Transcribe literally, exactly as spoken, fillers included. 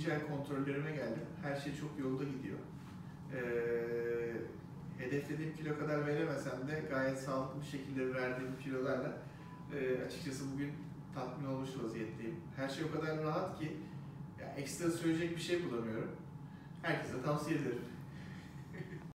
ikinci el kontrollerime geldim. Her şey çok yolunda gidiyor. Ee, hedeflediğim kilo kadar veremesem de gayet sağlıklı bir şekilde verdiğim kilolarla e, açıkçası bugün tatmin olmuş vaziyetteyim. Her şey o kadar rahat ki ya, ekstra söyleyecek bir şey bulamıyorum. Herkese tavsiye ederim.